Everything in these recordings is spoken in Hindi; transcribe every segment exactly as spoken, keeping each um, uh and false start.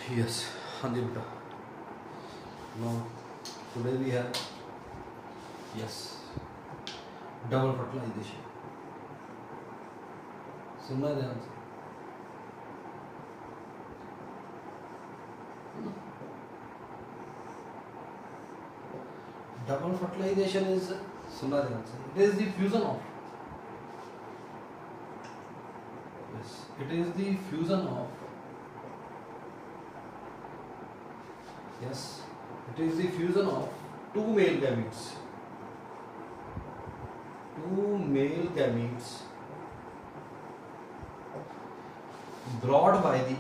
यस, हाँ जी बेटा। No today we have yes double fertilisation. सुनना ध्यान से। डबल फर्टिलाइजेशन इज, सुनना ध्यान से, it is the fusion of yes it is the fusion of yes it is the fusion of two male gametes two male gametes brought by the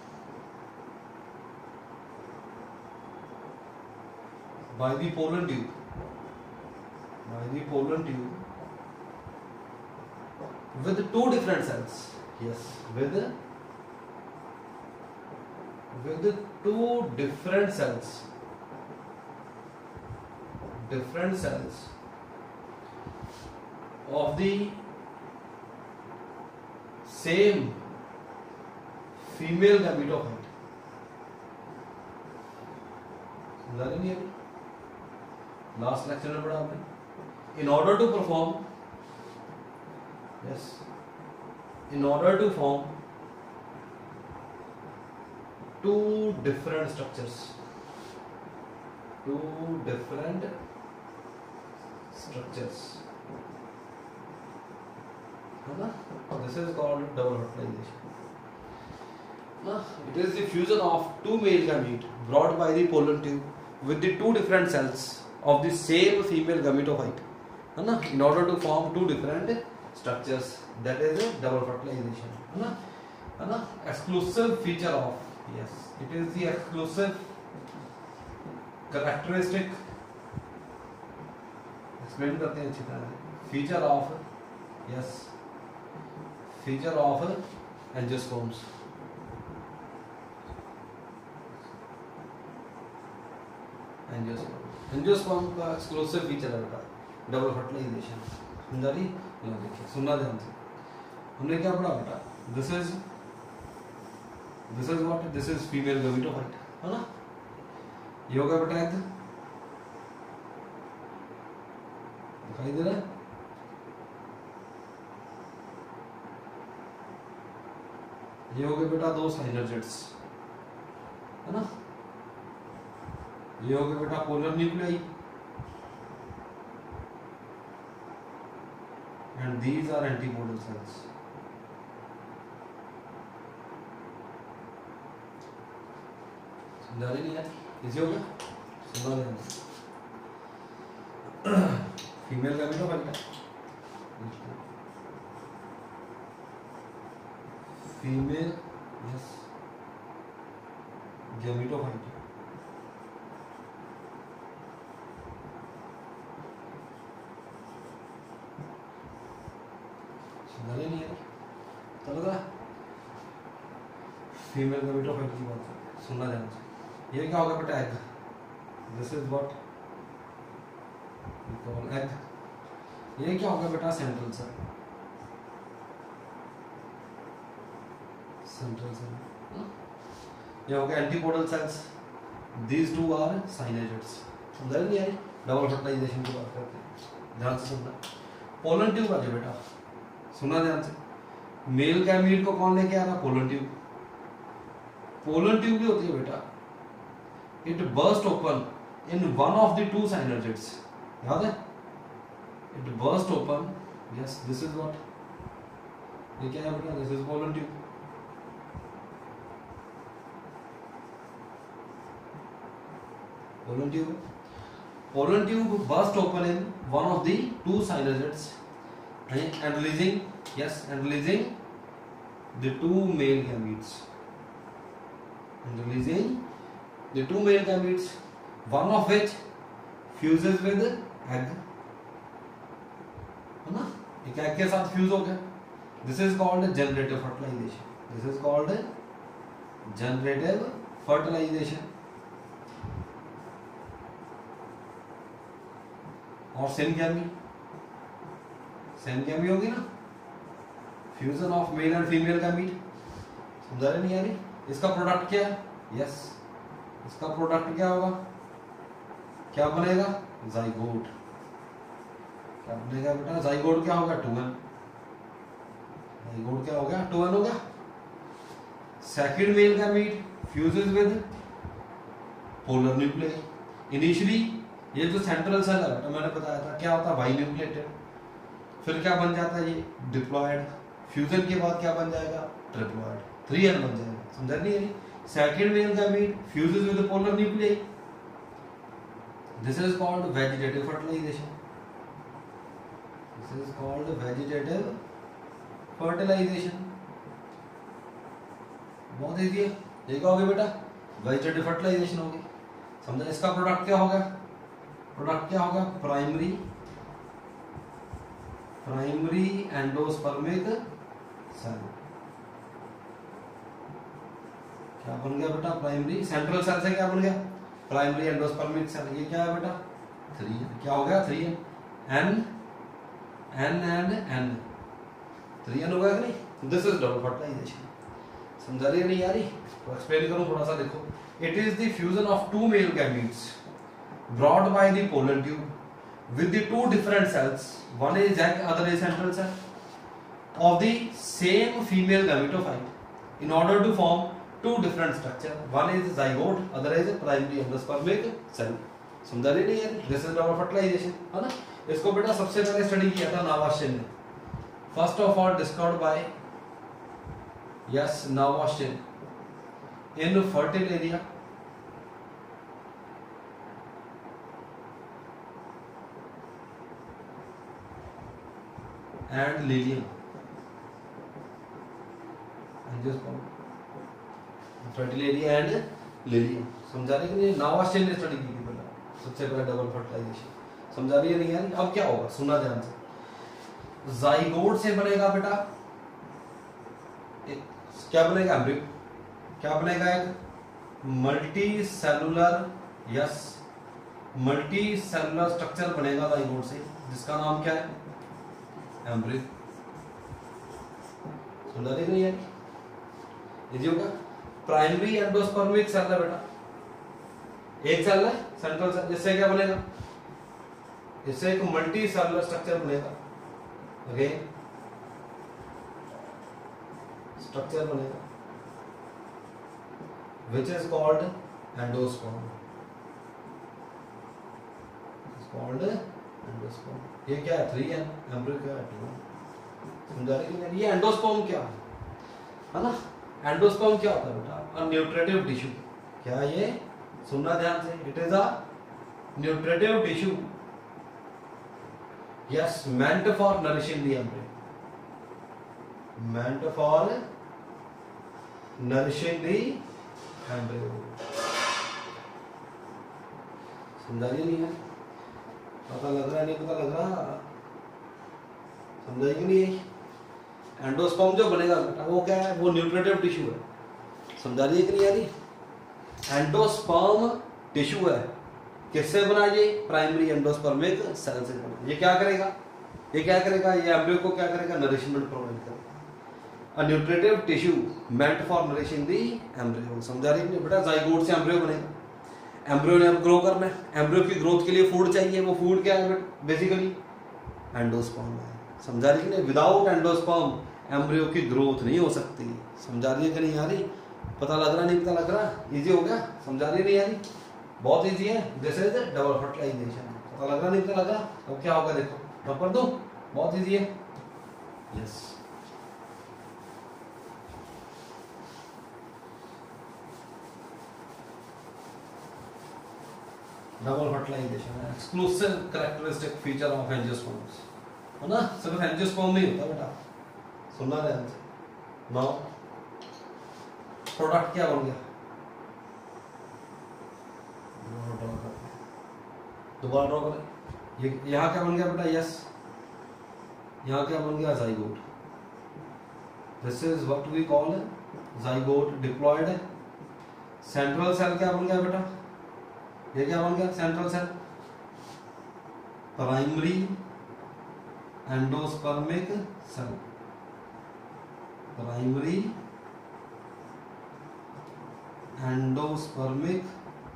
by the pollen tube by the pollen tube with two different cells. Yes, with with two different cells different cells of the same female gamete of height. समझा रहे नहीं अभी? लास्ट लेक्चर में पढ़ा आपने। In order to perform yes in order to form two different structures two different structures है ना? This is called double fertilization. ना, it is the fusion of two male gamete brought by the pollen tube with the two different cells of the same female gamete of height, है ना? In order to form two different structures, that is a double fertilization, है ना? है ना? Exclusive feature of yes it is the exclusive characteristic, explain करते हैं अच्छी तरह से, feature of yes feature of angiosperms. Angiosperm angiosperm का एक्सक्लूसिव फीचर है बेटा डबल फर्टिलाइजेशन। समझा रही? लो देखिए, सुनना ध्यान से। हमने क्या पढ़ा बेटा? This is this is what this is female gametophyte, है ना? ये होगा बेटा एग, दिखाई दे रहा है? ये हो गए बेटा दो साइनर्जेट्स, है ना? ये हो गए बेटा polar nuclei and these are antipodal cells. समझा रही नहीं है? इजी हो गया? सुना ध्यान से। Female gametophyte, female yes gametophyte, समझा नहीं है? चल रहा है? फीमेल गैमेट ऑफ हाइट की बात है, सुनना ध्यान से। ये क्या होगा बेटा? Egg. This is what we call egg. ये क्या होगा बेटा? Central cell, central cell. ये हो गया antipodal cells, these two are synergids. समझा नहीं आई? डबल फर्टिलाइजेशन की बात करते हैं, ध्यान से सुनना। पोलन ट्यूब आ गया बेटा, सुना ध्यान से। मेल गैमीट को कौन लेके आ रहा? Pollen tube. पोलन ट्यूब भी होती है बेटा, it burst open in one of the two synergids, याद है? It burst open, yes this is what, ये क्या है बेटा? This is pollen tube. Pollen tube pollen tube burst open in one of the two synergids and releasing yes and releasing the two male gametes and releasing the two male gametes, one of which fuses with egg, है ना? एक egg के साथ fuse हो गया। this is called generative fertilization, this is called generative fertilization। और सिनगैमी, सिनगैमी होगी ना, fusion of male and female gamete. समझा रहे नहीं यानी? इसका प्रोडक्ट क्या है? यस, इसका प्रोडक्ट क्या होगा, क्या बनेगा, जाइगोट। क्या बनेगा बेटा, जाइगोट क्या होगा, टू एन। जाइगोट क्या हो गया, टू एन हो गया। Second male gamete fuses with polar nucleus. Initially ये जो सेंट्रल सेल है बेटा मैंने बताया था क्या होता है, बाई न्यूक्लिएटेड। फिर क्या बन जाता है ये, डिप्लॉयड। फ्यूजन के बाद क्या बन जाएगा, ट्रिप्लॉयड, थ्री एन बन जाएगा। समझ नहीं है, second male gamete fuses with polar nucleus, this is called vegetative fertilisation. This is called vegetative fertilisation. बहुत इजी है, ये क्या होगी बेटा, वेजिटेटिव फर्टिलाइजेशन होगी। समझा, इसका प्रोडक्ट क्या होगा, प्रोडक्ट क्या होगा, प्राइमरी प्राइमरी एंडोस्पर्मिक सेल। क्या बन गया बेटा, प्राइमरी, सेंट्रल सेल से क्या बन गया, प्राइमरी एंडोस्पर्मिक सेल। ये क्या है बेटा, थ्री, क्या हो गया, three N, N N and N, three N होगा कि नहीं। This is double fertilisation. समझा रही नहीं यारी, तो एक्सप्लेन करूं थोड़ा सा, देखो। It is the fusion of two male gametes brought by the pollen tube with the two different cells, one is egg, other is central cell, of the same female gametophyte in order to form two different structure, one is zygote, other is primary endospermic cell। समझा रही नहीं यार, दिस इज डबल फर्टिलाइजेशन, है ना। इसको बेटा सबसे पहले स्टडी किया था नावाश्चिन ने, first of all discovered by yes Nawaschin in Fritillaria and Lilium, Fritillaria and Lilium. समझा रही कि नहीं, नावाश्चिन ने स्टडी की थी पहले, सबसे पहले डबल फर्टिलाइजेशन। समझा रही है नहीं यार। अब क्या होगा, सुनना ध्यान से। जाइगोट से बनेगा बेटा एक, क्या बनेगा, एम्ब्रियो। क्या बनेगा, एक multicellular, yes, multicellular structure बनेगा जाइगोट से, जिसका नाम क्या है, एम्ब्रियो। सुन रही नहीं है, इजी होगा। प्राइमरी एंडोस्पर्मिक सेल है बेटा, एक सेल है सेंट्रल सेल, जिससे क्या बनेगा, इससे एक मल्टी सेलुलर स्ट्रक्चर बनेगा, अगेन स्ट्रक्चर बनेगा which is called endosperm, is called endosperm। ये क्या है, थ्री एन, एम्ब्रियो क्या है, टू एन। समझा रही है, ये एंडोस्पर्म क्या है, है ना। एंडोस्पर्म क्या होता है बेटा, अ न्यूट्रिटिव टिश्यू। क्या ये, सुनना ध्यान से, it is a nutritive tissue, yes, meant for nourishing the embryo, meant for nourishing the embryo। समझा नहीं है, पता लग रहा है, नहीं पता लग रहा, समझाएगी नहीं। एंडोस्पर्म जो बनेगा बेटा वो क्या है, वो न्यूट्रिटिव टिश्यू है। समझा रही है कि नहीं यारी, एंडोस्पर्म टिश्यू है, किससे बना, ये प्राइमरी एंडोस्पर्मिक सेल से बना। ये क्या करेगा, ये क्या करेगा, ये एम्ब्रियो को क्या करेगा, नरिशमेंट प्रोवाइड करेगा। A nutritive tissue meant for nourishing the embryo. समझा रही है बेटा, जाइगोट से एम्ब्रियो बनेगा, एम्ब्रियो ने अब ग्रो करना है, एम्ब्रियो की ग्रोथ के लिए फूड चाहिए, वो फूड क्या है बेसिकली, एंडोस्पर्म है। समझा रही है, विदाउट एंडोस्पर्म एम्ब्रियो की ग्रोथ नहीं हो सकती। समझा रही है कि नहीं यारी, पता लग रहा, नहीं पता लग रहा, इजी हो गया। समझा रही नहीं यारी, बहुत इजी है, दिस इज डबल फर्टिलाइजेशन। पता लग रहा, नहीं पता लग रहा, अब क्या होगा देखो, ड्रॉप कर दो, बहुत इजी है, यस। डबल फर्टिलाइजेशन है exclusive characteristic feature of angiosperms, है ना। सिर्फ एंजियोस्पर्म नहीं होता बेटा, सुनना ध्यान से। नाउ प्रोडक्ट क्या बन गया, दोबारा ड्रॉ करें। ये यहाँ क्या बन गया बेटा, यस, यहाँ क्या बन गया, zygote. This is what we call zygote diploid. Central cell क्या बन गया बेटा, ये क्या बन गया, central cell, primary endospermic cell, primary endospermic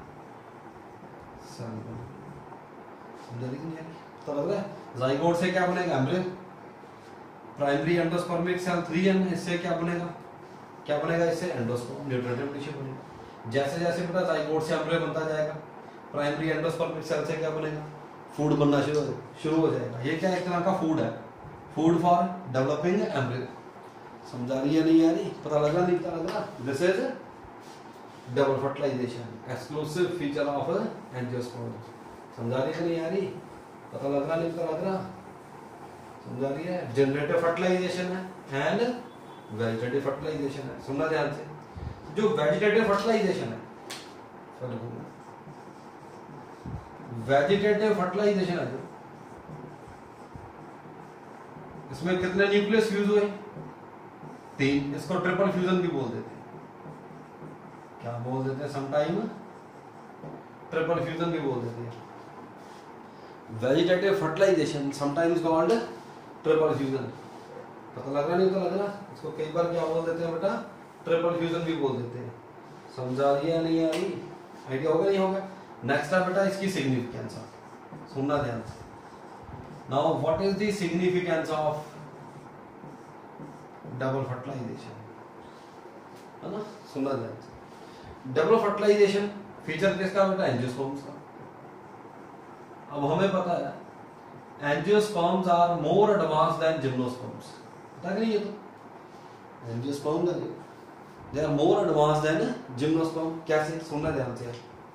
cell. समझ रही नहीं? तो लग रहा है जाइगोट से क्या बनेगा? Embryo. Primary endospermic cell three N, इससे क्या बनेगा? क्या बनेगा इससे? एंडोस्पर्म, न्यूट्रिटिव टिश्यू बनेगा। जैसे जैसे बेटा जाइगोट से एम्ब्रियो बनता जाएगा, प्राइमरी एंडोस्पर्मिक सेल से क्या बनेगा? फूड बनना शुरू शुरू हो जाएगा। ये क्या एक तरह का फूड है, फूड फॉर डेवलपिंग एम्ब्रियो। समझा रही है नहीं आ रही? पता लगा नहीं पता लगा? This is double fertilisation, exclusive feature of angiosperm. समझा रही है नहीं आ रही? पता लग रहा नहीं पता लग रहा? समझा रही है? जनरेटिव फर्टिलाइजेशन है एंड वेजिटेटिव फर्टिलाइजेशन है। सुनना ध्यान से, जो वेजिटेटिव फर्टिलाइजेशन है, वेजिटेटिव फर्टिलाइजेशन है जो, इसमें कितने न्यूक्लियस फ्यूज हुए? तीन। इसको ट्रिपल फ्यूजन भी बोल देते हैं। क्या बोल देते हैं? समटाइम ट्रिपल फ्यूजन भी बोल देते हैं। Vegetative fertilisation sometimes called triple fusion. पता लग रहा नहीं तो लग रहा? इसको कई बार क्या बोल देते हैं बेटा? ट्रिपल फ्यूजन भी बोल देते हैं। समझा रही है नहीं आ रही? आइडिया होगा नहीं होगा? नेक्स्ट है बेटा इसकी सिग्निफिकेंस। सुनना ध्यान से। Now what is the significance of double fertilisation? है ना? सुनना ध्यान से। डबल फर्टिलाइजेशन फीचर किसका बेटा? एंजियोस्पर्म्स का। अब हमें पता है angiosperms are more advance than gymnosperms. पता नहीं? ये तो angiosperms they are more advance than gymnosperm. कैसे? सुनना ध्यान से।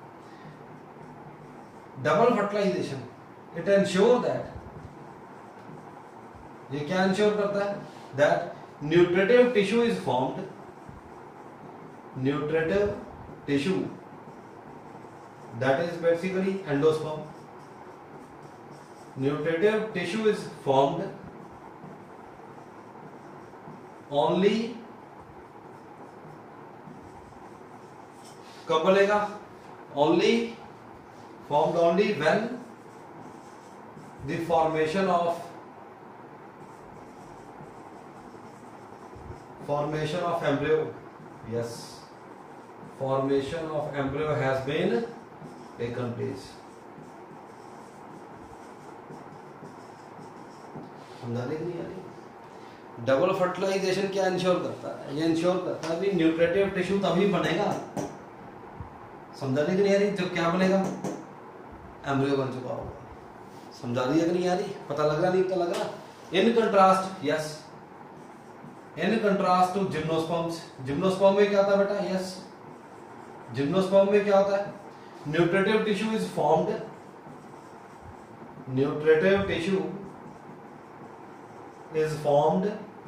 Double fertilisation it ensure that, ये क्या इंश्योर करता है? That nutritive tissue is formed, nutritive tissue that is basically endosperm, nutritive tissue is formed only, कब बनेगा? only formed only when the formation of formation of embryo, yes, formation of embryo has been taken place। Double fertilisation क्या इंश्योर करता है? ये इंश्योर करता है भी न्यूट्रिटिव टिश्यू तभी बनेगा, समझा रही कि नहीं आ रही? जब क्या बनेगा? एम्ब्रियो बन चुका होगा। समझा रही है कि नहीं आ रही? पता लग रहा नहीं पता लग रहा? In contrast, yes, in contrast to gymnosperms. Gymnosperm में क्या होता है बेटा? यस, जिम्नोस्पर्म में क्या होता है? Nutritive tissue is formed, nutritive tissue is formed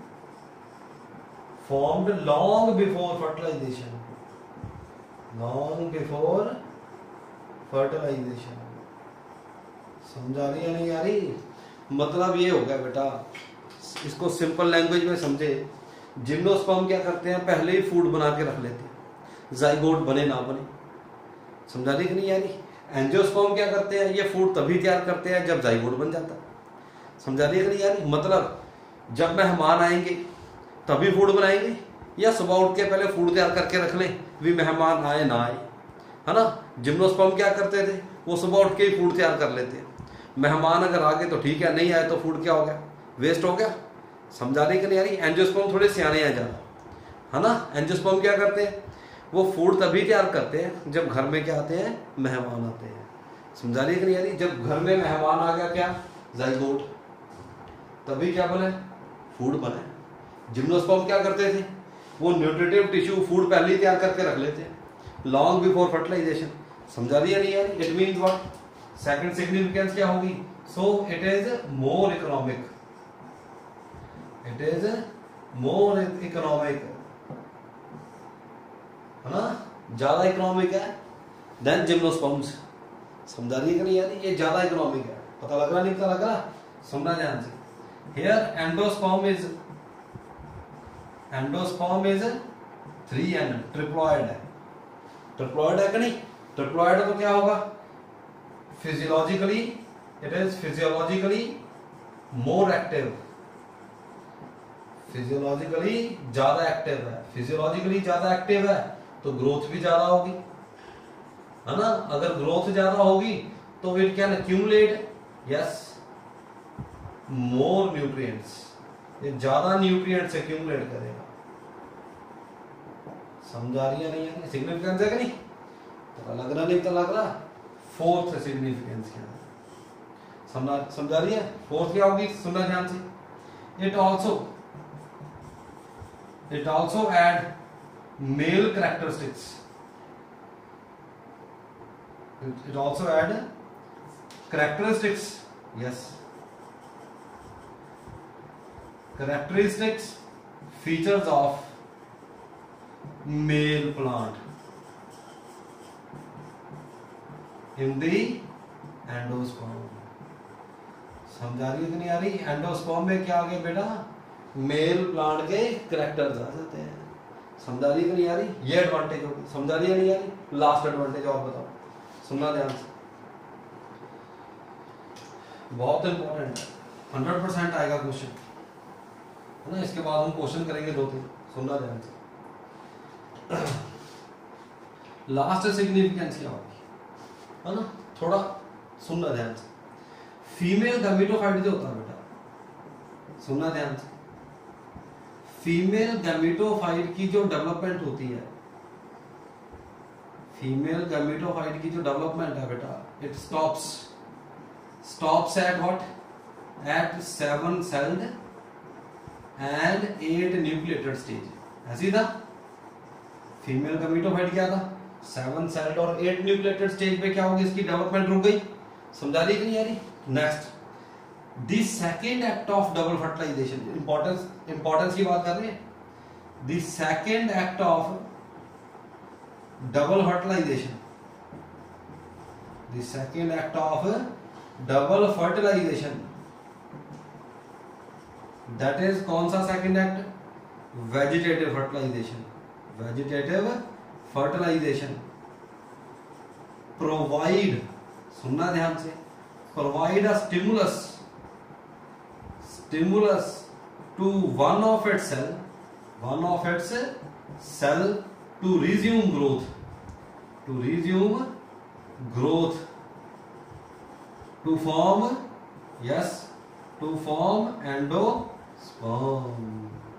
formed long before fertilization, long before fertilization। समझा रही है नहीं आ रही? मतलब ये हो गया बेटा, इसको सिंपल लैंग्वेज में समझे। जिम्नोस्पर्म क्या करते हैं? पहले ही फूड बना के रख लेते हैं, जाइगोट बने ना बने। समझा रही कि नहीं आ रही? एंजियोस्पर्म क्या करते हैं? ये फूड तभी तैयार करते हैं जब जाइगोट बन जाता है। समझा रही है कि नहीं आ रही? मतलब जब मेहमान आएंगे तभी फूड बनाएंगे, या सुबह उठ के पहले फूड तैयार करके रख लें भी मेहमान आए ना आए, है ना? जिम्नोस्पर्म क्या करते थे? वो सुबह उठ के ही फूड तैयार कर लेते हैं। मेहमान अगर आ गए तो ठीक है, नहीं आए तो फूड क्या हो गया? वेस्ट हो गया। समझा रही कि नहीं आ रही? एंजियोस्पर्म थोड़े सियाने आ ज़्यादा, है ना? एंजियोस्पर्म क्या करते हैं? वो फूड तभी तैयार करते हैं जब घर में क्या आते हैं? मेहमान आते हैं। समझा रही कि नहीं आ रही? जब घर में मेहमान आ गया क्या? जाइगोट, तभी क्या बने? फूड बने। जिम्नोस्पर्म क्या करते थे? वो न्यूट्रिटिव टिश्यू फूड पहले ही तैयार करके रख लेते हैं लॉन्ग बिफोर फर्टिलाइजेशन। समझा रही है नहीं यार? It means what? Second significance क्या होगी? So it is more economic, it is more economic, है ना? ज्यादा इकोनॉमिक है देन जिम्नोस्पर्म्स। समझा रही है कि नहीं यार? ये ज्यादा इकोनॉमिक है। पता लग रहा नहीं पता लग रहा? सुनना ध्यान से। Here endosperm is endosperm is three N, triploid है। ट्रिप्लॉइड है कि नहीं? ट्रिप्लॉइड तो क्या होगा? Physiologically it is physiologically more active, physiologically ज्यादा एक्टिव है, फिजियोलॉजिकली ज्यादा एक्टिव है तो ग्रोथ भी ज्यादा होगी, है ना। अगर ग्रोथ ज्यादा होगी तो it can accumulate yes more nutrients, ये ज्यादा न्यूट्रिएंट्स एक्यूमुलेट करेगा। समझा रही है नहीं है? सिग्निफिकेंस है कि नहीं? पता लग रहा नहीं? पता लग रहा? फोर्थ सिग्निफिकेंस क्या है? समझा समझा रही है? फोर्थ क्या होगी? सुनना ध्यान से। It also it also add male characteristics, it also add characteristics yes characteristics features of male plant in the endosperm। समझा रही है कि नहीं आ रही? एंडोस्पर्म में क्या आ गया बेटा? मेल प्लांट के कैरेक्टर्स आ जाते हैं। समझा रही है कि नहीं आ रही? ये एडवांटेज होगी। समझा रही है नहीं आ रही? लास्ट एडवांटेज और बताओ, सुनना ध्यान से, बहुत इंपॉर्टेंट है, हंड्रेड परसेंट आएगा क्वेश्चन, है ना। इसके बाद हम क्वेश्चन करेंगे दो तीन, सुनना ध्यान से। लास्ट सिग्निफिकेंस क्या होगी, है ना, थोड़ा सुनना ध्यान से। फीमेल गैमेटोफाइट जो होता है बेटा, सुनना ध्यान से, फीमेल गैमेटोफाइट की जो डेवलपमेंट होती है, फीमेल गैमेटोफाइट की जो डेवलपमेंट है बेटा, it stops stops at what? At seven celled and eight nucleated stage. ऐसी था फीमेल गैमेटोफाइट, क्या था? सेवन सेल्ड और एट न्यूक्लिएटेड स्टेज पे क्या होगी? इसकी डेवलपमेंट रुक गई। समझा रही कि नहीं आ रही? Next, the second act of double fertilisation, importance importance की बात कर रहे हैं। The second act of double fertilisation, the second act of double fertilisation, that is कौन सा second act? Vegetative fertilisation. Vegetative fertilisation provide, सुनना ध्यान से, provide a stimulus stimulus to one of its cell, one of its cell to resume growth, to resume growth, to form yes to form endosperm.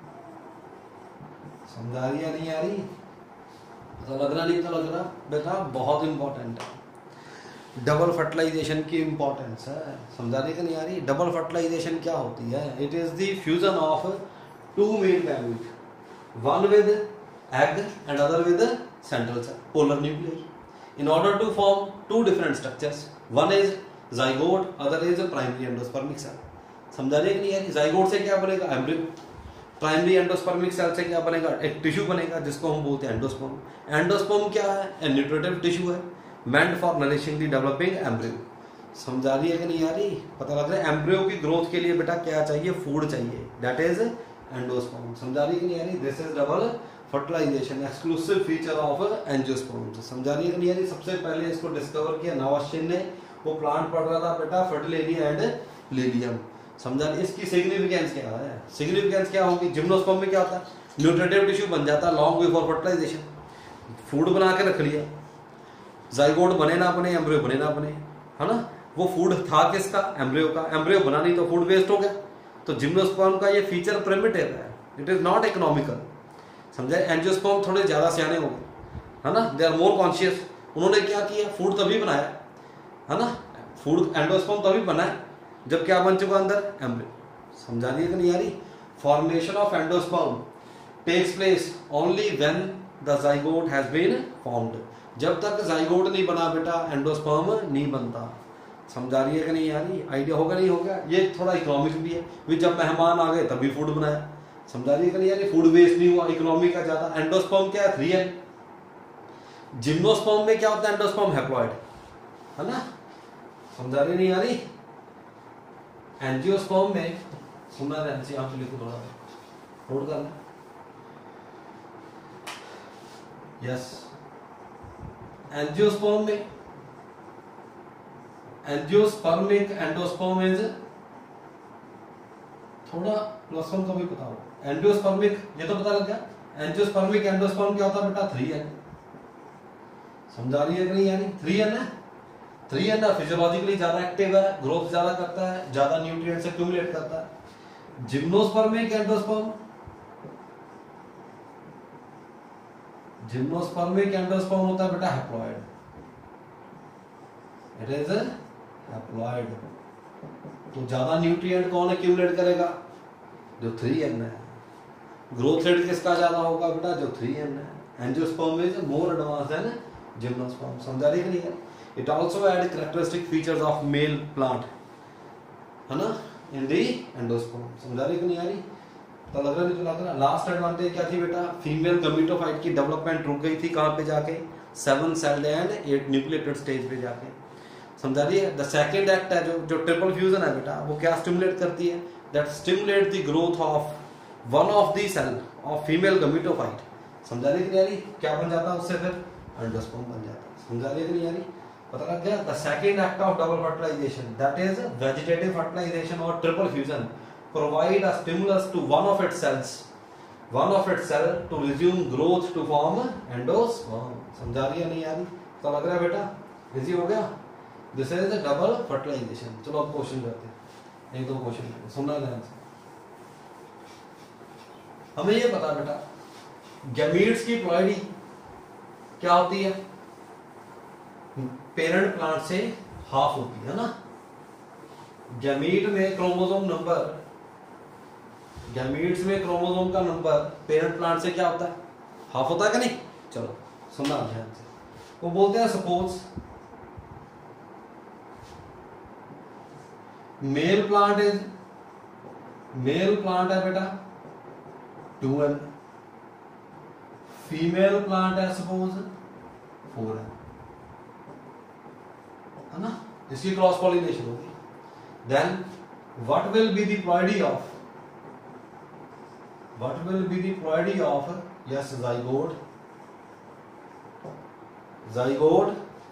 समझा रही है नहीं आ रही? तो लग रहा नहीं तो लग रहा बेटा, बहुत इंपॉर्टेंट है डबल फर्टिलाइजेशन की इंपॉर्टेंस है। समझा रही कि नहीं आ रही? डबल फर्टिलाइजेशन क्या होती है? It is the fusion of two male gamete, one with egg and other with central cell, polar nucleus, in order to form two different structures, one is zygote, other is primary endospermic cell। समझा रहे कि नहीं यार? zygote से क्या बनेगा? एम्ब्रियो। प्राइमरी एंडोस्पर्मिक सेल से क्या बनेगा? एक टिश्यू बनेगा जिसको हम बोलते हैं एंडोस्पर्म। एंडोस्पर्म क्या है? ए न्यूट्रिटिव टिश्यू है, meant for nourishing the developing embryo। समझा रही है कि नहीं यार? पता लग रहा है एम्ब्रियो की ग्रोथ के लिए बेटा क्या चाहिए? फूड चाहिए, दैट इज एंडोस्पर्म। समझा रही है कि नहीं यार? This is double fertilisation, exclusive feature of angiosperm. समझा रही है कि नहीं यार? सबसे पहले इसको डिस्कवर किया नवाश्चिन ने, वो प्लांट पढ़ रहा था बेटा फर्टिलेरिया एंड प्लेडियम। समझा? इसकी सिग्निफिकेंस क्या है? सिग्निफिकेंस क्या होगी? जिम्नोस्पर्म में क्या होता है? न्यूट्रिटिव टिश्यू बन जाता है लॉन्ग बिफोर फर्टिलाइजेशन, फूड बना के रख लिया। जाइगोट बने ना बने, एम्ब्रियो बने ना बने, है ना, वो फूड था किसका? एम्ब्रियो का। एम्ब्रियो बना नहीं तो फूड वेस्ट हो गया। तो जिम्नोस्पर्म का ये फीचर प्रिमिटिव है, इट इज नॉट इकोनॉमिकल। समझे? एंजियोस्पर्म थोड़े ज्यादा सियाने हो गए, है ना, दे आर मोर कॉन्शियस। उन्होंने क्या किया? फूड तभी बनाया, है ना, फूड एंडोस्पर्म तभी बनाया जब क्या बन चुका अंदर? एम्ब्रियो। समझा दिए कि नहीं यारी? Formation of endosperm takes place only when the zygote has been formed. जब तक जाइगोट नहीं बना बेटा एंडोस्पर्म नहीं बनता। समझा रही है कि नहीं यारी? आइडिया होगा नहीं होगा? ये थोड़ा इकोनॉमिक भी है, भी जब मेहमान आ गए तभी फूड बनाया। समझा रही है कि नहीं यारी? फूड वेस्ट नहीं हुआ, इकोनॉमी का ज्यादा। एंडोस्पर्म क्या है? Three N. जिम्नोस्पर्म में क्या होता है? एंडोस्पर्म हैप्लॉइड, है ना। समझा रही नहीं यारी? एंजियोस्पर्म में सुनना ध्यान से, आप लिखो थोड़ा नोट करना। यस, एंजियोस्पर्म में एंजियोस्पर्मिक एंडोस्पर्म इज थोड़ा प्लस वन का भी पता हो। एंजियोस्पर्मिक ये तो पता लग गया। एंजियोस्पर्मिक एंडोस्पर्म क्या होता है बेटा? Three N. समझा रही है कि नहीं यानी थ्री एन है, थ्री एन है फिजियोलॉजिकली ज्यादा एक्टिव है, ग्रोथ ज्यादा करता है, ज्यादा न्यूट्रिएंट्स एक्यूमुलेट करता है। जिम्नोस्पर्मिक एंडोस्पर्म, जिम्नोस्पर्मिक एंडोस्पर्म होता है बेटा हैप्लॉइड, इट इज हैप्लॉइड। तो ज्यादा न्यूट्रिएंट कौन एक्यूमुलेट करेगा? जो थ्री एन है। ग्रोथ रेट किसका ज्यादा होगा बेटा? जो थ्री एन है। Angiosperm is more advanced than gymnosperm. समझा रही कि नहीं? It also add characteristic features of male plant, है ना, इन दी एंडोस्पर्म। समझा रही कि नहीं आ रही? तो लग रहा नहीं तो लग रहा। लास्ट एडवांटेज क्या थी बेटा? फीमेल गमीटोफाइट की डेवलपमेंट रुक गई थी कहां पे जाके? Seven celled and eight nucleated stage पे जाके। समझा रही है? द सेकंड एक्ट है जो जो ट्रिपल फ्यूजन है बेटा, वो क्या स्टिमुलेट करती है? That stimulate the growth of one of the cell of female gametophyte. समझा रही कि नहीं आ रही? क्या बन जाता है उससे? फिर एंडोस्पर्म बन जाता है। समझा रही कि नहीं आ रही? पता लग गया? The second act of double fertilisation, that is vegetative fertilisation और triple fusion, provide a stimulus to one of its cells, one of its cell to resume growth to form endosperm। समझा रही है नहीं आ रही? तो लग रहा है बेटा इजी हो गया। This is the double fertilisation. चलो अब क्वेश्चन करते हैं, एक दो क्वेश्चन सुनना ध्यान से। हमें ये पता बेटा गैमीट्स की प्लॉइडी क्या होती है? पेरेंट प्लांट से हाफ होती है ना। गैमीट में क्रोमोसोम नंबर, गैमीट्स में क्रोमोसोम का नंबर पेरेंट प्लांट से क्या होता है? हाफ होता है कि नहीं? चलो सुनना ध्यान से। वो बोलते हैं suppose male plant is, male plant है बेटा टू एन, फीमेल प्लांट है सपोज फोर एन, है ना। इसकी क्रॉस पॉलिनेशन होगी। Then what will be the ploidy of, what will be the ploidy of, yes, zygote, zygote,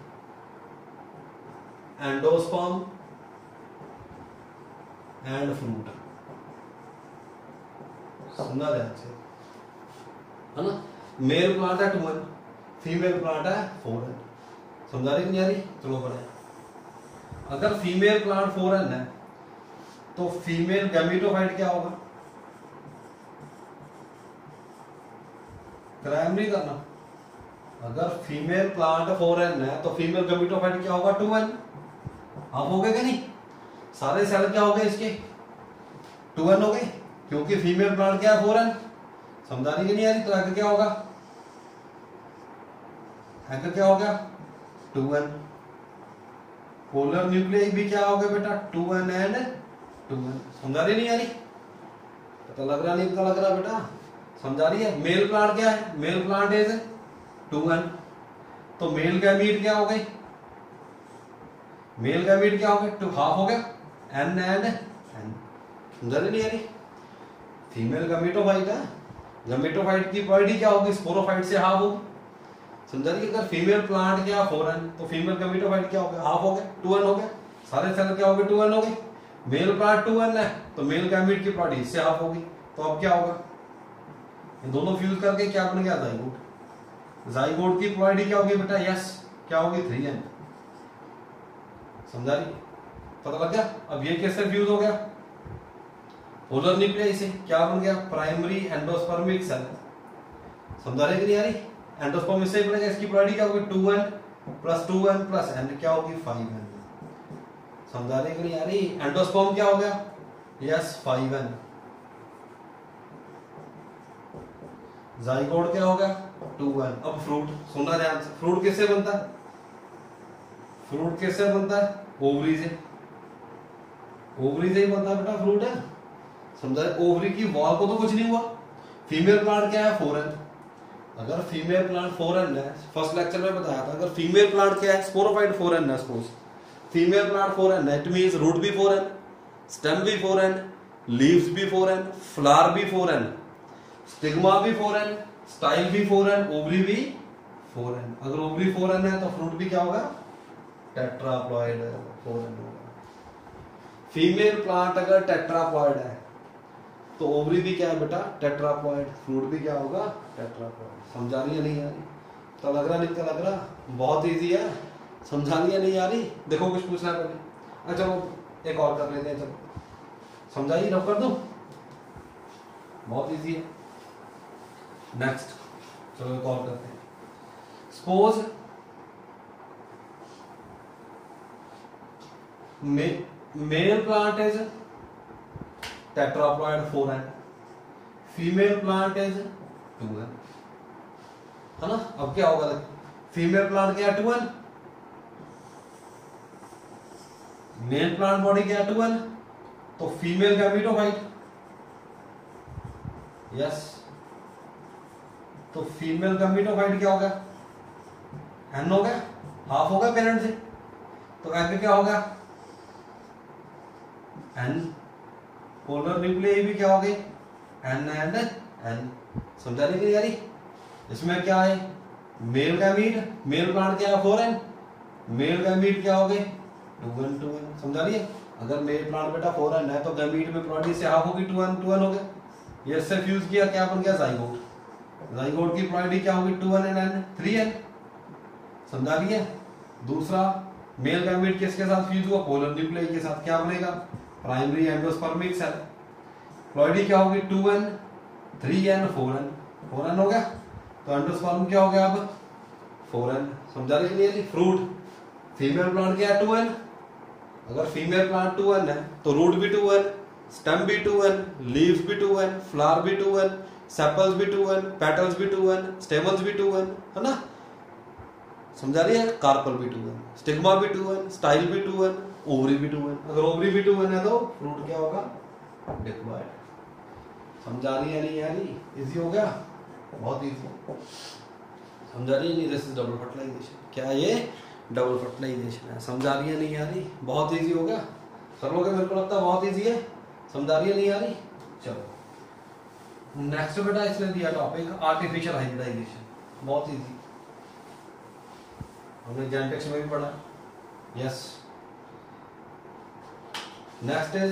endosperm and fruit। सुनना ध्यान से, है ना। मेल प्लांट है टू एन, फीमेल प्लांट है फोर एन। समझा रही नहीं आ रही? चलो बढ़े। अगर फीमेल प्लांट फोर एन है तो फीमेल गैमीटोफाइट क्या होगा? प्राइमरी करना। अगर फीमेल प्लांट फोर एन है तो फीमेल गमीटोफाइट क्या होगा? Two N. आप हो गए क्या? नहीं, सारे सेल क्या हो गए इसके? टू एन हो गए, क्योंकि फीमेल प्लांट क्या है? Four N. समझा रही कि नहीं आ रही? तो एग क्या होगा? एग क्या हो गया? To N. पोलर न्यूक्लियाई भी क्या हो गया बेटा? Two N and two N. समझा रही नहीं आ रही? पता लग रहा नहीं? पता लग रहा बेटा? समझा रही है? मेल प्लांट क्या है? Male plant is two N. तो मेल गैमीट क्या हो गई? मेल गैमीट क्या हो गया? टू हाफ हो गया, एन एंड एन। समझा रही नहीं आ रही? फीमेल गमीटोफाइट है, गमीटोफाइट की प्लॉइडी क्या होगी? स्पोरोफाइट से हाफ होगी। समझा रही? अगर फीमेल प्लांट क्या फोर एन तो फीमेल गमीटोफाइट क्या हो गया? हाफ हो गया, टू एन हो गया। सारे सेल क्या हो गए? टू एन हो गए। मेल प्लांट टू एन है तो मेल गैमीट की प्लॉइडी इससे हाफ होगी। तो अब क्या होगा? दोनों फ्यूज करके क्या बन गया? जाइगोट। जाइगोट की प्लॉइडी क्या होगी बेटा? यस, क्या होगी? Three N. समझा रही? पता लग गया? अब ये कैसे फ्यूज हो गया? पोलर न्यूक्लियाई से क्या बन गया? Primary endospermic cell. समझा रही कि नहीं आ रही? एंडोस्पर्म इससे ही बनेगा। इसकी प्लॉइडी क्या होगी? Two n plus two n plus n क्या होगी? Five n. समझा रही कि नहीं आ रही? एंडोस्पर्म क्या हो गया? Yes, five N. जाइगोट क्या हो गया? To N. अब फ्रूट सुनना ध्यान से। फ्रूट किससे बनता है? फ्रूट किससे बनता है? ओवरी से। ओवरी से ही बनता है बेटा फ्रूट है। समझा? ओवरी की वॉल को तो कुछ नहीं हुआ। फीमेल प्लांट क्या है? Four n. अगर फीमेल प्लांट फोर एन है, फर्स्ट लेक्चर में बताया था, अगर फीमेल प्लांट क्या है? स्पोरोफाइट फोर एन है। Suppose female plant four N है, इट मींस रूट भी फोर एन, स्टेम भी फोर एन, लीव्स भी फोर एन, फ्लावर भी फोर एन, स्टिग्मा भी फोर एन, स्टाइल भी फोर एन, ओवरी भी फोर एन। अगर ओवरी फोर एन है तो फ्रूट भी क्या होगा? टेट्राप्लॉइड फोर एन होगा। फीमेल प्लांट अगर टेट्राप्लॉइड है तो ओवरी भी क्या है बेटा? टेट्राप्लॉइड। फ्रूट भी क्या होगा? टेट्राप्लॉइड। समझा रही है नहीं आ रही? तो लग रहा नहीं तो लग रहा, बहुत इजी है, समझा लिया नहीं आ रही। देखो कुछ पूछना है पहले, अच्छा वो एक और कर लेते हैं, चलो समझाइए, रब कर दूं, बहुत इजी है। नेक्स्ट चलो एक और करते हैं। Suppose male plant is tetraploid four n, female plant is two N, है ना। अब क्या होगा, फीमेल प्लांट क्या है two n, male plant body क्या है टू एन, तो फीमेल गैमेटोफाइट, यस, तो फीमेल गैमेटोफाइट क्या होगा, एन हो गया, हाफ होगा पेरेंट से, तो एग क्या होगा एन, पोलर न्यूक्लियाई भी क्या हो गए एन एंड एन, समझा नहीं यारी। इसमें क्या है, मेल गैमीट, मेल प्लांट क्या है फोर एन, मेल गैमीट क्या हो गए टू एन टू एन, समझा रही है। अगर मेल प्लांट बेटा फोर एन है तो गैमीट में प्रोडक्ट से हाफ होगी टू एन टू एन हो गया, ये इससे फ्यूज किया क्या बन गया जाइगोट, जाइगोट की प्रोडक्ट क्या होगी two N and N three N, समझा रही है। दूसरा मेल गैमीट किसके साथ फ्यूज हुआ, पोलर न्यूक्लियाई के साथ, क्या बनेगा प्राइमरी एंडोस्पर्मिक सेल, प्लॉइडी क्या होगी two n three n four n, four n हो गया, तो एंडोस्पर्म क्या हो गया अब फोर एन, समझा रही है। फ्रूट फीमेल प्लांट क्या है टू एन, अगर फीमेल प्लांट टू एन है तो रूट भी टू एन, स्टेम भी टू एन, लीव्स भी टू एन, फ्लावर भी टू एन, सेपल्स भी टू एन, पेटल्स भी टू एन, स्टेमन्स भी टू एन, है ना, समझा रही है। कार्पल भी टू एन, स्टिग्मा भी टू एन, स्टाइल भी टू एन, ओवरी भी टू एन, अगर ओवरी भी टू एन है तो फ्रूट क्या होगा डिप्लॉयड, समझा रही है नहीं यारी, इजी हो गया, बहुत इजी, समझा रही है नहीं। दिस इज डबल फर्टिलाइजेशन, क्या ये डबल फर्टिलाइजेशन है, समझा रही है नहीं यारी, बहुत इजी हो गया, कर लोगे मेरे को लगता है बहुत इजी है, समझा रही है नहीं यारी। चलो नेक्स्ट बेटा इसने दिया टॉपिक आर्टिफिशियल हाइब्रिडाइजेशन, बहुत इजी, हमने जेनेटिक्स में भी पढ़ा, yes. Next is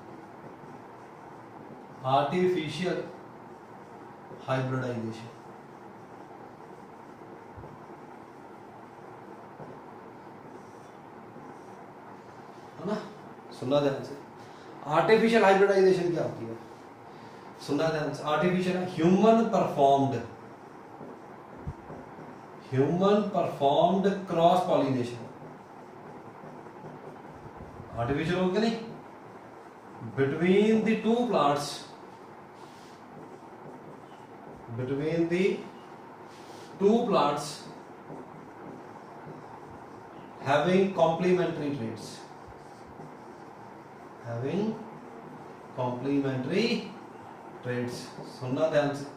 artificial hybridization, है ना, सुनना ध्यान से। आर्टिफिशियल हाइब्रिडाइजेशन क्या होती है, सुनना ध्यान से। Artificial human performed, human performed cross pollination, artificial हो गया नहीं, between the two plants, between the two plants having complementary traits, having complementary traits, सुनना ध्यान से,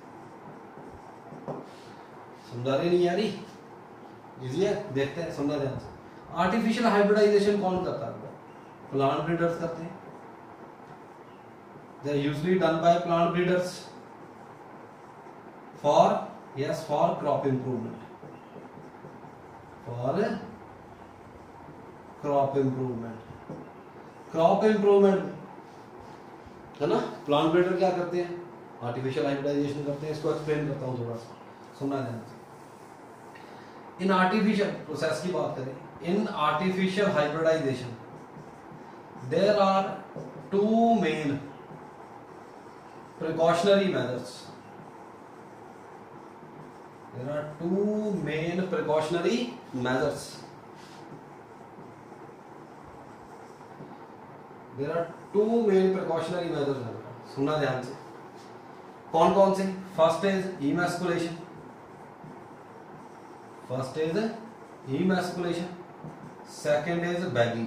समझा रही नहीं यारी, इजी है, देखते हैं, सुनना ध्यान से। आर्टिफिशियल हाइब्रिडाइजेशन कौन करता है, प्लांट ब्रीडर्स करते हैं, they are usually done by plant breeders for, yes, for crop improvement, for crop improvement, crop improvement, है ना। प्लांट ब्रीडर क्या करते हैं, आर्टिफिशियल हाइब्रिडाइजेशन करते हैं, इसको एक्सप्लेन करता हूं थोड़ा सा, सुनना ध्यान से। इन आर्टिफिशियल प्रोसेस की बात करें, in artificial hybridization there are two main precautionary measures, there are two main precautionary measures, there are two main precautionary measures, सुनना ध्यान से। कौन कौन से, first is emasculation, first is emasculation, second is bagging,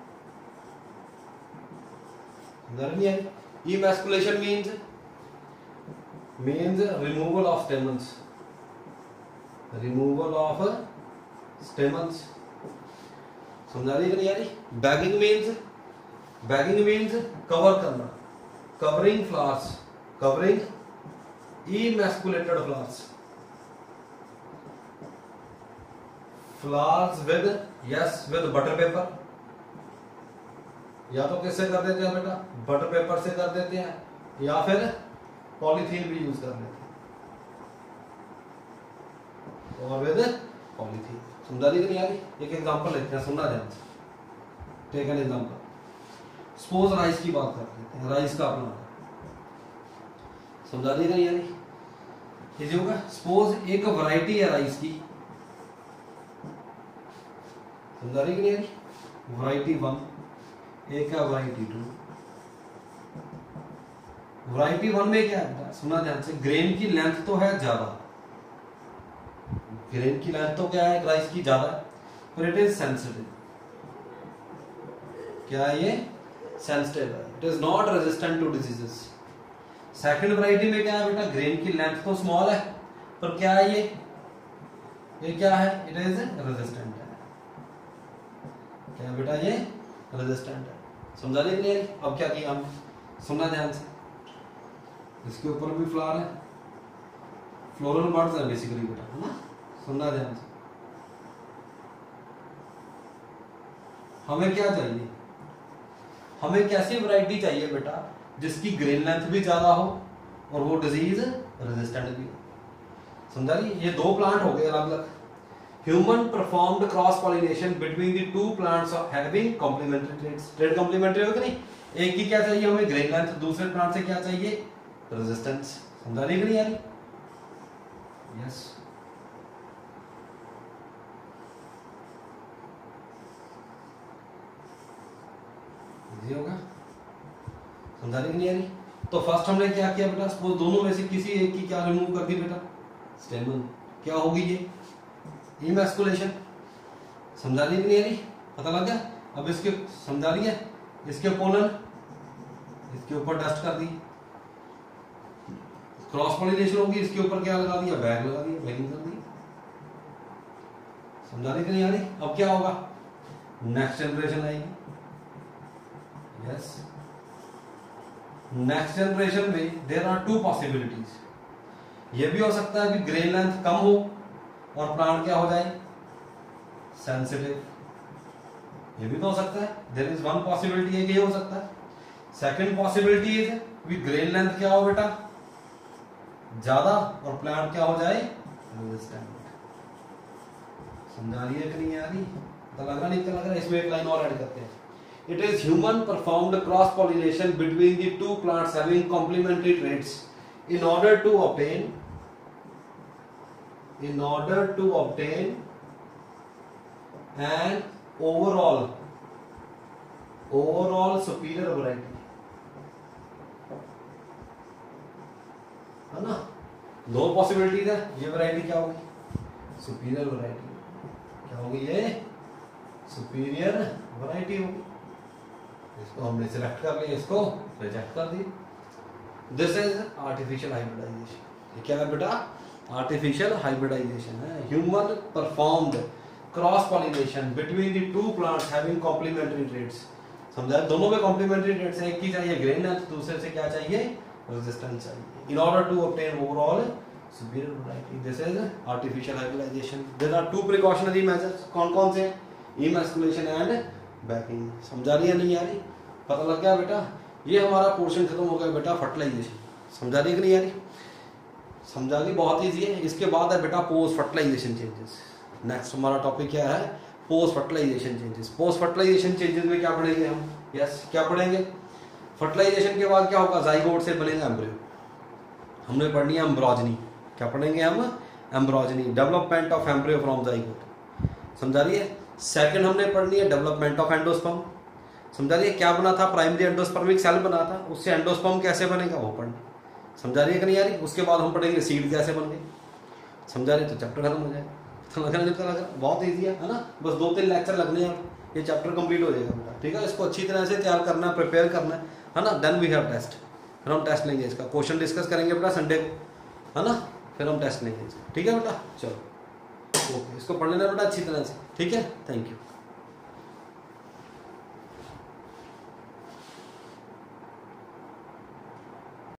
emasculation means means removal of stamens, removal of stamens, समझा रही है नहीं यारी। Bagging means, bagging means cover करना, covering flowers, covering emasculated flowers, flowers with, yes, with butter paper, या तो किससे कर देते हैं बेटा, बटर पेपर से कर देते हैं, या फिर पॉलीथीन भी यूज कर लेते हैं। और विद पॉलीथीन। समझा रही कि नहीं आ रही? एक एग्जांपल लेते हैं, सुनना ध्यान से। Take an example, suppose rice की बात कर लेते हैं, राइस का अपना समझा रही कि नहीं आ रही? ये होगा सपोज एक वैरायटी है राइस की, समझा रही कि नहीं आ रही? वैरायटी वन, एक है वैरायटी टू। वैरायटी वन में क्या है, सुना ध्यान से, ग्रेन की लेंथ तो है ज्यादा, ग्रेन की लेंथ तो क्या है राइस की ज्यादा, पर इट इज सेंसिटिव। क्या है ये? सेंसिटिव है, it is not resistant to diseases. Second variety में क्या है बेटा, ग्रेन की लेंथ तो स्मॉल है, पर क्या है ये ये क्या है, इट इज रेजिस्टेंट है। क्या बेटा ये रेजिस्टेंट है। समझा नहीं? अब क्या किया हमने, सुनना ध्यान से, इसके ऊपर भी फ्लावर है, फ्लोरल बर्ड्स है बेसिकली बेटा, है ना? सुनना ध्यान से, हमें क्या चाहिए, हमें कैसी वैरायटी चाहिए बेटा जिसकी ग्रेन लेंथ भी ज्यादा हो और वो डिजीज रेजिस्टेंट भी हो। समझा रही? ये दो प्लांट हो गए अलग अलग। Human performed cross pollination between the two plants of having complementary traits. Trait complementary हो कि नहीं? एक की क्या चाहिए हमें, ग्रेन लेंथ, दूसरे प्लांट से क्या चाहिए, रेजिस्टेंस। समझा रही कि नहीं आ रही? यस। होगा, समझा रही कि नहीं आ रही? तो फर्स्ट हमने क्या किया बेटा, सपोज दोनों में से किसी एक की क्या रिमूव कर दी बेटा, स्टेमन। क्या होगी ये, इमैस्कुलेशन। समझा रही कि नहीं आ रही? पता लग गया? अब इसके समझा रही है, इसके पोलन इसके ऊपर डस्ट कर दी, क्रॉस पॉलिनेशन होगी, इसके ऊपर क्या लगा दिया, बैग लगा दिया, बैगिंग कर दी। समझा रही कि नहीं आ रही? अब क्या होगा, नेक्स्ट जनरेशन आएगी। यस, नेक्स्ट जनरेशन में देयर आर टू पॉसिबिलिटीज। ये भी हो सकता है कि ग्रेन लेंथ कम हो और प्लांट क्या हो जाए, सेंसिटिव। ये भी तो हो सकता है, देयर इज वन पॉसिबिलिटी है कि ये हो सकता है। Second possibility is with grain length क्या हो बेटा, ज्यादा, और प्लांट क्या हो जाए, रेजिस्टेंट। समझा रही है कि नहीं आ रही? पता लग रहा नहीं, पता लग रहा है? इसमें एक लाइन और ऐड करते हैं। It is human performed cross pollination between the two plants having complementary traits in order to obtain in order to obtain an overall overall superior variety, है ना? दो पॉसिबिलिटीज है, ये वैरायटी क्या होगी, सुपीरियर वैरायटी। क्या होगी ये, सुपीरियर वैरायटी होगी। इसको हमने सिलेक्ट कर लिया, इसको रिजेक्ट कर दिया। This is artificial hybridization. ये क्या है बेटा, आर्टिफिशियल हाइब्रिडाइजेशन है। Human performed cross pollination between the two plants having complementary traits. समझा? दोनों में कॉम्प्लीमेंट्री ट्रेट्स हैं, एक की चाहिए ग्रेन लेंथ, दूसरे से क्या चाहिए, रेजिस्टेंस चाहिए, in order to obtain overall superior variety. This is artificial hybridization. There are two precautionary measures. कौन कौन से? Emasculation and bagging. समझा रही है नहीं आ रही? पता लग गया बेटा? ये हमारा पोर्शन खत्म हो गया बेटा, फर्टिलाइजेशन। समझा रही है कि नहीं आ रही? समझा रही? बहुत इजी है। इसके बाद है बेटा पोस्ट फर्टिलाइजेशन चेंजेस। नेक्स्ट हमारा टॉपिक क्या है, post fertilization changes. Post fertilization changes में क्या पढ़ेंगे हम, यस क्या पढ़ेंगे, फर्टिलाइजेशन के बाद क्या होगा, जाइगोट से बनेगा एम्ब्रियो। हमने पढ़नी है एम्ब्रोजनी। क्या पढ़ेंगे हम, embryogeny, development of embryo from zygote. समझा रही है? सेकंड हमने पढ़नी है डेवलपमेंट ऑफ एंडोस्पर्म। समझा रही है? क्या बना था, प्राइमरी एंडोस्पर्मिक सेल बना था, उससे एंडोस्पर्म कैसे बनेगा वो पढ़ना। समझा रही है कि नहीं आ रही? उसके बाद हम पढ़ेंगे सीड कैसे बन गए। समझा रही? तो चैप्टर खत्म हो जाएगा। तो लग रहा नहीं, लग रहा बहुत ईजी है, है ना? बस दो तीन लेक्चर लगने हैं, ये चैप्टर कंप्लीट हो जाएगा बेटा। ठीक है, इसको अच्छी तरह से तैयार करना है, प्रिपेयर करना है, है ना? Then we have test. फिर हम टेस्ट लेंगे, इसका क्वेश्चन डिस्कस करेंगे बेटा संडे को, है ना? फिर हम टेस्ट लेंगे। ठीक है बेटा, चलो ओके, इसको पढ़ लेना बेटा अच्छी तरह से। ठीक है, थैंक यू।